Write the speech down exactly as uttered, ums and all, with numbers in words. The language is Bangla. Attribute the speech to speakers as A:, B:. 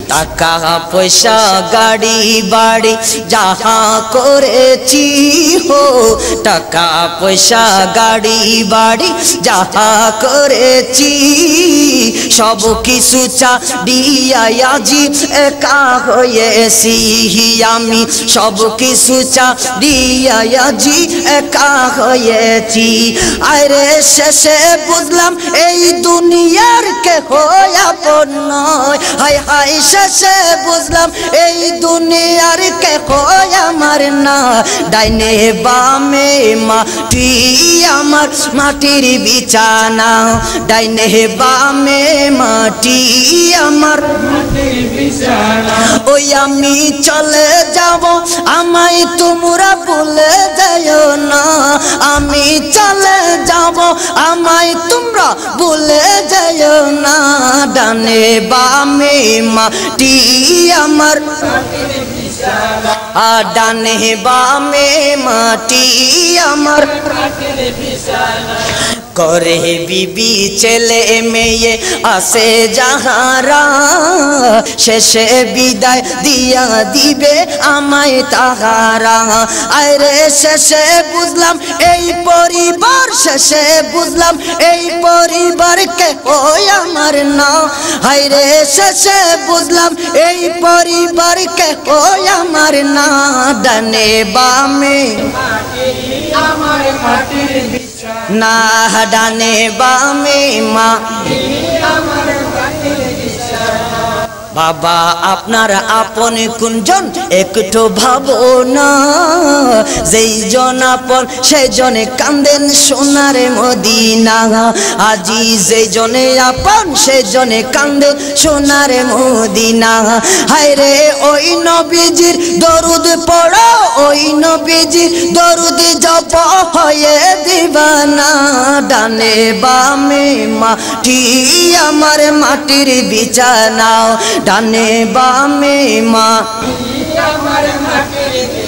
A: টাকা পয়সা গাড়ি বাড়ি যাহা করেছি হো টাকা পয়সা গাড়ি বাড়ি যাহা করেছি সব কিছু ছাড়িয়া আজি একা হয়েছি আমি সব কিছু ছাড়িয়া আজি একা হয়েছি আরে শেষে বুঝলাম এই দুনিয়ার কেহ আপন নয় হায় হায় শেষে বুঝলাম এই দুনিয়ার কেহ আমার না ডাইনে বামে মাটি আমার মাটির বিছানা ডাইনে বামে মাটি আমার মাটির বিছানা ওই আমি চলে যাব আমায় তোমরা ভুলে যাও না আমি চলে যাব আমায় তোমরা ভুলে যাও না ডানে বামে মাটি আমার মাটির বিছানা আর ডানে বামে মাটি আমার মাটির বিছানা করে বিবি ছেলে মেয়ে আসে যাহারা শেষে বিদায় দিয়া দিবে আমায় তাহারা আরে শেষে বুঝলাম এই পরিবার শেষে বুঝলাম এই পরিবারকে ওই আমার না হায়রে শেষে বুঝলাম এই পরিবারকে ওই আমার না ডানে বামে আমার মাটির না ডানে বামে মা বাবা আপনার আপন কোনজন একটু ভাবো না যেই জন আপন সেই জনে কান্দেন সোনার মদিনা আজি যেই জনে আপন সেই জনে কান্দেন সোনার মদিনা হায়রে ওই নবীজির দরুদ পড়ো ওই নবীজির দরুদ জপ হয়ে দিবানা ডানে বামে মাটি আমার মাটির বিছানা ডানে বামে মা আমার মাটির